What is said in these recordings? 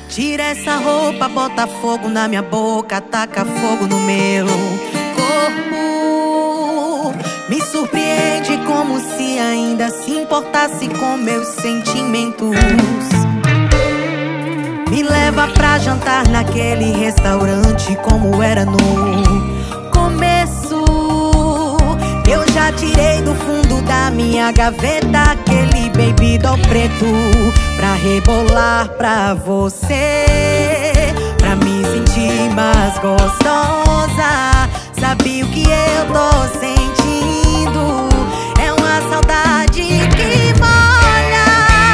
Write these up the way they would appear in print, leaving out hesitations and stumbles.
Tira essa roupa, bota fogo na minha boca, taca fogo no meu corpo. Me surpreende como se ainda se importasse com meus sentimentos. Me leva pra jantar naquele restaurante como era no começo. Eu já tirei do fundo da minha gaveta aquele baby doll preto pra rebolar pra você, pra me sentir mais gostosa. Sabe o que eu tô sentindo? É uma saudade que molha.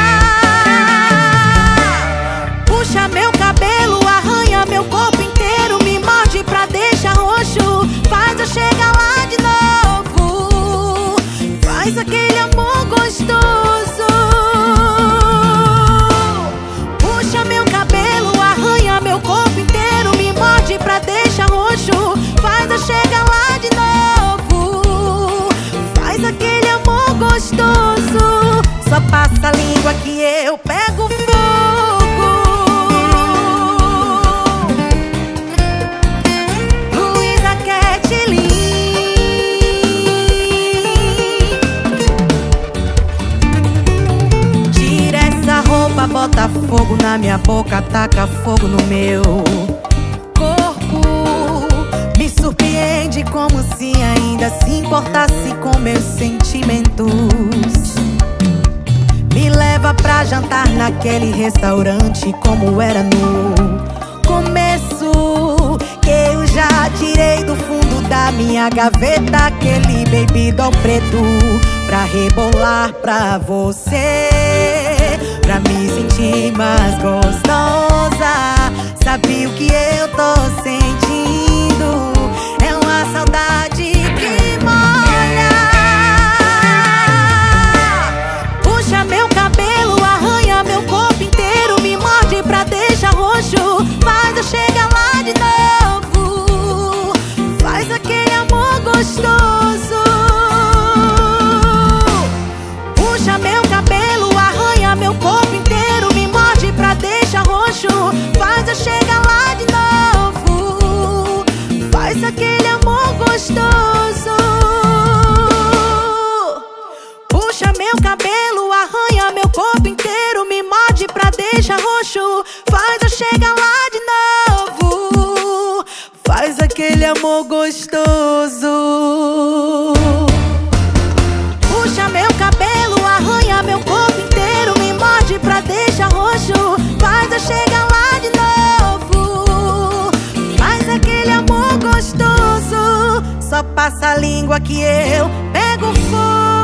Puxa meu cabelo, arranha meu corpo inteiro, me morde pra deixar roxo, faz eu chegar lá de novo, faz aquele amor gostoso. Puxa meu cabelo, arranha meu corpo inteiro, me morde pra deixar roxo, faz eu chegar lá de novo, faz aquele amor gostoso. Só passa a língua que eu pego fogo. Bota fogo na minha boca, taca fogo no meu corpo. Me surpreende como se ainda se importasse com meus sentimentos. Me leva pra jantar naquele restaurante como era no começo. Que eu já tirei do fundo da minha gaveta aquele baby doll preto pra rebolar pra você, pra me sentir mais gostosa. Sabe o que eu tô sentindo? É uma saudade que molha. Puxa meu cabelo, arranha meu corpo inteiro, me morde pra deixar roxo, faz eu chegar lá de novo, faz aquele amor gostoso. Puxa meu cabelo, arranha meu corpo inteiro, me morde pra deixar roxo, faz eu chegar lá de novo, faz aquele amor gostoso. Puxa meu cabelo, arranha meu corpo inteiro, me morde pra deixar roxo, faz eu chegar lá de novo, faz aquele amor gostoso. Puxa meu cabelo, arranha meu corpo inteiro, me morde pra deixar roxo, faz eu chegar lá de novo, faz aquele amor gostoso. Só passa a língua que eu pego fogo.